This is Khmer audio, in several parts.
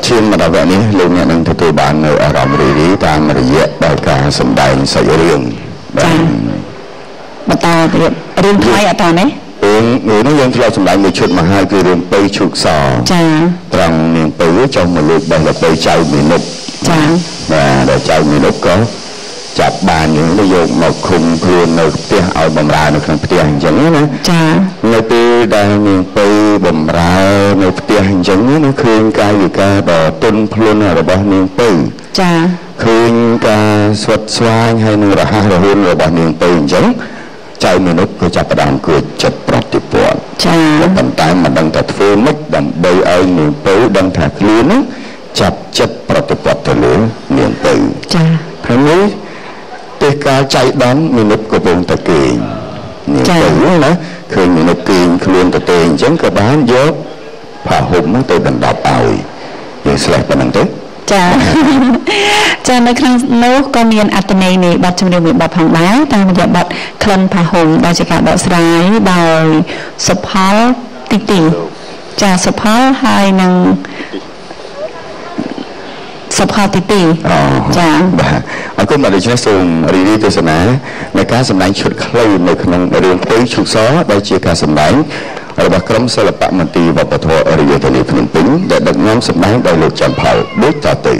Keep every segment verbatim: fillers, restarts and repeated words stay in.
ជាងមកដល់វគ្គនេះលោកអ្នកនឹងទទួលបាននៅអារម្មណ៍រីករាយតាមរយៈដោយការសម្ដែងសាច់រឿងបាទបន្តទៀតរឿងថ្មីអត់តនេះរឿងនេះយើងធ្លាប់សម្ដែងមួយឈុតមកហើយគឺរឿងពៅឈូកសចាត្រង់នាងពៅចង់មកលើកបេះដល់ពៅចៅមីនុបចាបាទដល់ចៅមីនុបក៏ចាប់បានយើងទៅយកមកឃុំខ្លួននៅផ្ទះឲ្យបំរើនៅក្នុងផ្ទះអញ្ចឹងណាចានៅពេលដែលនាងពៅបំរើនៅផ្ទះអញ្ចឹងណាឃើញកាយវិការដ៏ទន់ភ្លន់របស់នាងពៅចាឃើញការស្វិតស្វាញហើយនឹងរហ័សរហួនរបស់នាងពៅអញ្ចឹងចៅមីនុបក៏ចាប់ផ្ដើមគួចចិត្តប្រតិបត្តិចាប៉ុន្តែមិនដឹងថាធ្វើម៉េចដើម្បីឲ្យនាងពៅដឹងថាខ្លួននឹងចាប់ចិត្តប្រតិបត្តិទៅលើនាងពៅចាហើយនេះពេលកាលចៃដន្យមីនុបកំពុងតែគេងនាងពៅណាឃើញមីនុបគេងខ្លួនទៅទេអញ្ចឹងក៏បានយកผ้าห่มទៅដណ្ដប់ឲ្យយើងស្លេះប៉ុណ្្នឹងទៅចាចានៅក្នុងនោះក៏មានអត្ថន័យនៃបទចម្រៀងមួយបទផងដែរតាមរយៈបទក្លិនផាហុំដែលជាការដកស្រាយដោយសុផលទីទីចាសុផលហើយនឹងសុផលទីទីចាបាទអរគុណបាទដូច្នេះសូមរីករាយទស្សនានៃការសម្ដែងឈុតខ្លីនៅក្នុងរឿងពៅឈូកសដែលជាការសម្ដែងរបស់ក្រុមសិល្បៈមន្ទីរវប្បធម៌រាជធានីភ្នំពេញដែលដឹកនាំសម្ដែងដោយលោកច័ន្ទផលដូចតទៅ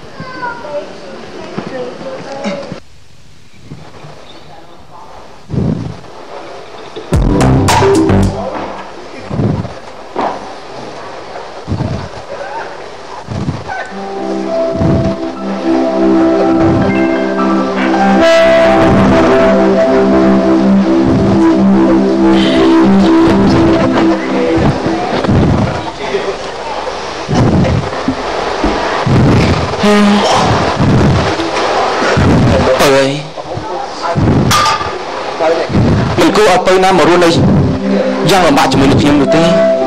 អត់ទៅណាមករស់នៅយ៉ាងលំបាកជាមួយនឹងខ្ញុំនោះទេ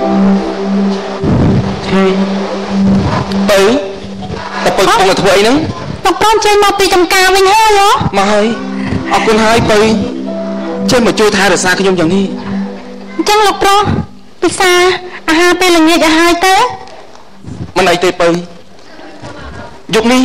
ទៅតែទៅកំពុងតែធ្វើអីហ្នឹងបងប្អូនចេញមកពីចំការវិញហើយហ៎មកហើយអរគុណហើយទៅចេញមកជួយថែរក្សាខ្ញុំយ៉ាងនេះអញ្ចឹងលោកប្រុសពិសាអាហារពេលល្ងាចឲ្យហើយទៅមិនអីទេទៅយប់នេះ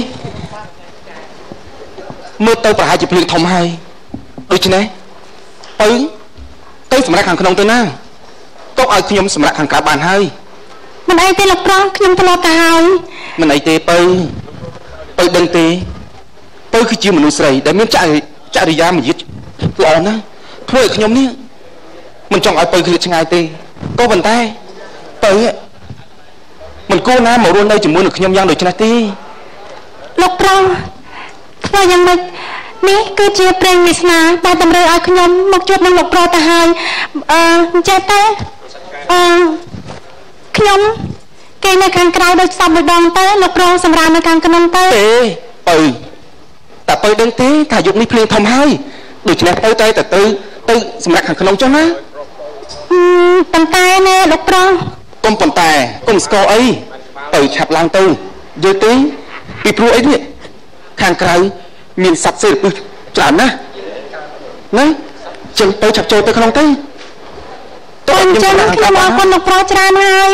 មើលទៅប្រហែលជាភ្លៀងធំហើយដូច្នេះទៅទៅសម្រាប់ខាងក្នុងទៅណាទុកឲ្យខ្ញុំសម្រាប់ខាងក្រៅបានហើយមិនអីទេលោកប្រុសខ្ញុំធ្លាប់ទៅហើយមិនអីទេទៅទៅដឹងទេទៅគឺជាមនុស្សស្រីដែលមានចរិចរិយាមារយាទល្អណាស់ធ្វើឲ្យខ្ញុំនេះមិនចង់ឲ្យទៅឃ្លាតឆ្ងាយទេក៏ប៉ុន្តែទៅមិនគួរណាមករស់នៅជាមួយនឹងខ្ញុំយ៉ាងដូចនេះទេលោកប្រុសធ្វើយ៉ាងម៉េចនេះគឺជាព្រេងវាសនាដែលតម្រូវឲ្យខ្ញុំមកជួបនឹងលោកប្រុសទៅហើយអឺអញ្ចឹងទៅអឺខ្ញុំគេនៅខាងក្រៅដូចសពម្ដងទៅលោកប្រុសសម្រាប់នៅខាងក្នុងទៅទេទៅតែទៅដឹងទេថាយុគនេះភ្លៀងធំហើយដូច្នេះទៅតែទៅទៅទៅសម្រាប់ខាងក្នុងចុះណាប៉ុន្តែណែលោកប្រុសកុំប៉ុន្តែកុំស្គាល់អីទៅឆាប់ឡើងទៅយល់ទេពីព្រោះអីនេះខាងក្រៅមានសត្វសេរពឹសច្រើនណាស់ណាចឹងទៅឆាប់ចូលទៅក្នុងទៅទៅអញ្ចឹងខ្ញុំអរគុណលោកប្រុសច្រើនហើយ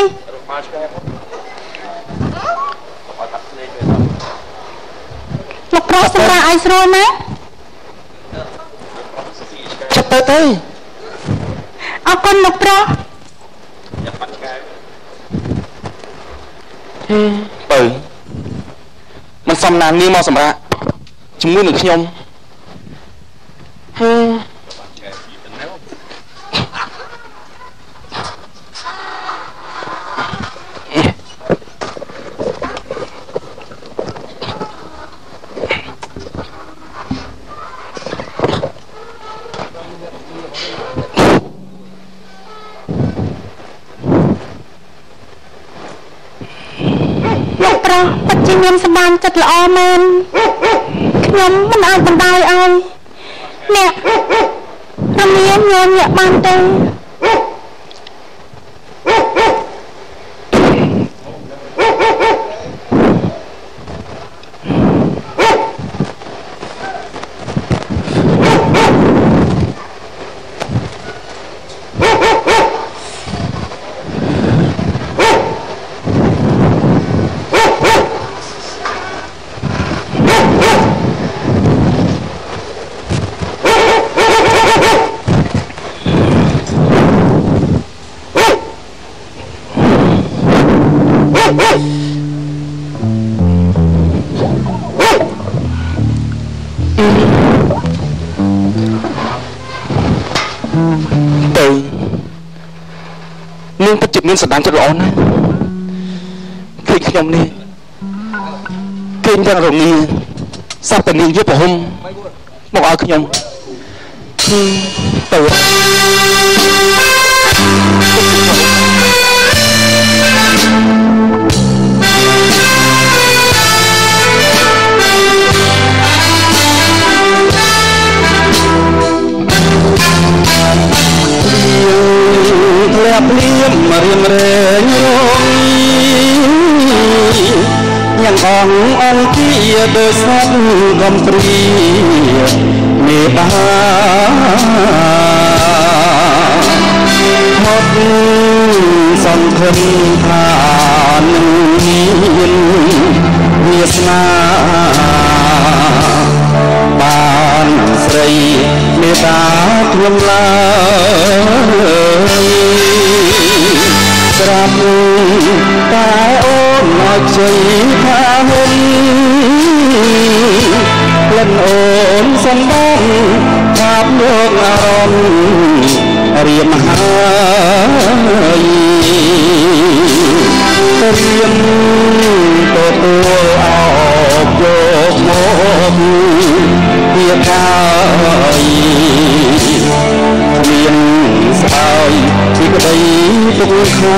លោកប្រុសសម្រាប់ឲ្យស្រួលណាចាប់ទៅទៅអរគុណលោកប្រុសទៅមិនសមណានាងមកសម្រាប់ជាមួយនឹងខ្ញុំហឺលោកប្រុសពិតជាមានសម្បានចិត្តល្អមែនខ្ញុំមិនអាចបណ្ដោយឲ្យអ្នករមៀនញញែកបានទេទៅនាងពិតជាមានសន្តានចិត្តល្អណាស់ឃើញខ្ញុំនេះឃើញទាំងរងាសាប់តែនាងយកប្រហុំមកឲ្យខ្ញុំទៅធ្លាប់លៀមរៀមរែងរងយ៉ាងអងអង្គាដោយសត្វកំព្រីមេបាហត់សង្ឃឹមថានឹងមានវាសនាបានស្រីមេតាខ្ញុំឡើយស្រាប់តែអូនមកជ័យថាហុំក្លិនអូនសំបងថាបលោកអារម្មណ៍រៀមហើយរៀមទទួលអោបយកមកវាកាយមានស្អើយពីក្តីទុកខា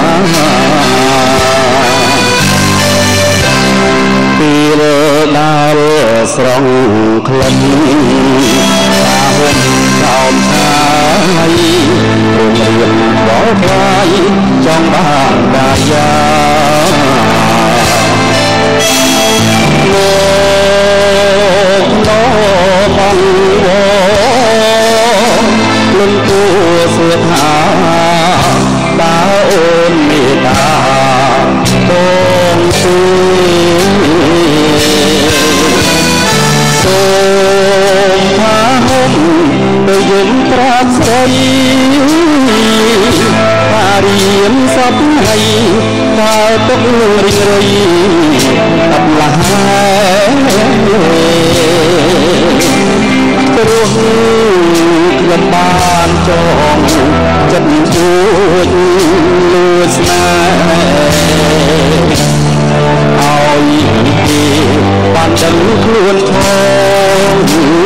ពេលដើរស្រង់ក្លិនតាហុំចោមឆាយរំរៀងបោខ្លាយចង់បានកាយាលោកលោបងវលំទួសួរថាបើអូនមេតាបងទីសូមផាហុំដោយយំត្រាក់ស្រីថារៀមសពថ្ងៃតែទុករិញរៃតាប់ឡាព្រោះខ្ញុំបានចងចិត្តជួចលួចស្នេហ៍ឲ្យគេបានដឹងខ្លួនផង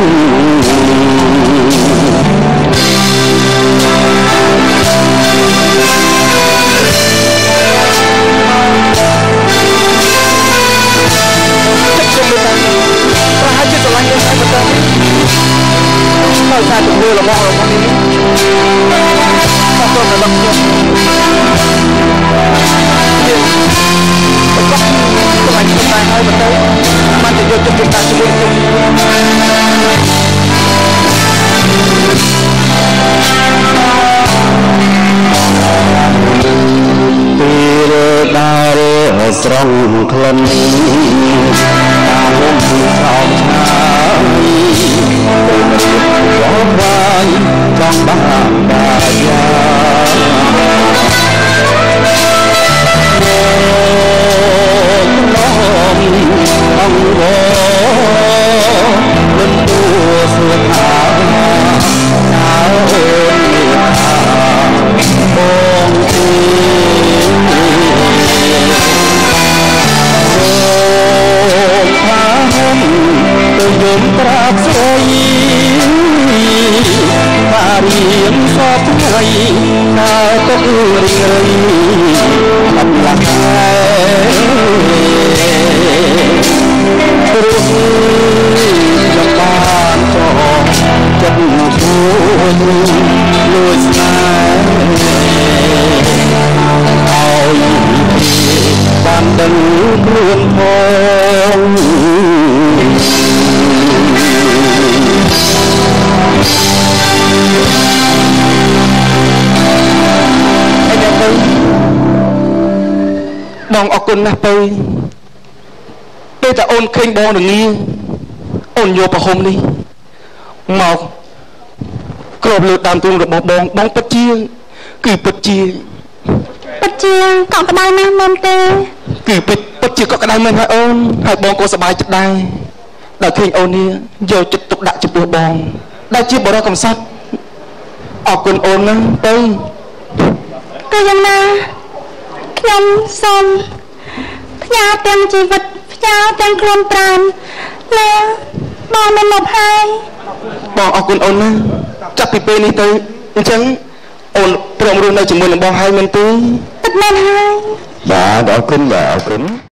ដោយសារជំនឿរបស់របស់នេះក៏ទៅដល់ខ្ញុំយើងក៏ខ្លាចខ្ញុំដែរហើយបន្តបានទៅយកចិត្តទុកដាក់ជាមួយខ្ញុំពេលដើរស្រង់ក្លិនតាហុំពីខោឆាយពេលរៀបរងវាយចង់បានកាយាអង្គវលំទួសួរថាតើអូនមានថាបងទីសូមផាហុំទៅយំត្រាក់ស្រីថារៀមសពថ្ងៃតែទុករិញរៃអំឡាព្រោះខ្ញុំបានចងចិត្តជួចលួចស្នេហ៍ឲ្យបានដឹងខ្លួនផងបងអរគុណណាស់ទៅពេលតែអូនឃើញបងរងាអូនយកប្រហុំនេះមកគ្របលើដើមទ្រូងរបស់បងបងពិតជាគឺពិតជាពិតជាកក់ក្ដៅណាស់មែនទេគឺពិតពិតជាកក់ក្ដៅមែនហើយអូនហើយបងក៏សប្បាយចិត្តដែរដែលឃើញអូននេះយកចិត្តទុកដាក់ចំពោះបងដែលជាបរិយាកំសត់អរគុណអូនណាទៅក៏យ៉ាងណាខ្ញុំសូមផ្ញើទាំងជីវិតផ្ញើទាំងខ្លួនប្រាណលើបងនៅមកហើយបងអរគុណអូនណាចាប់ពីពេលនេះទៅអញ្ចឹងអូនព្រមរស់នៅជាមួយនឹងបងហើយមែនទេពិតមែនហើយបាទអរគុណបាទអរគុណ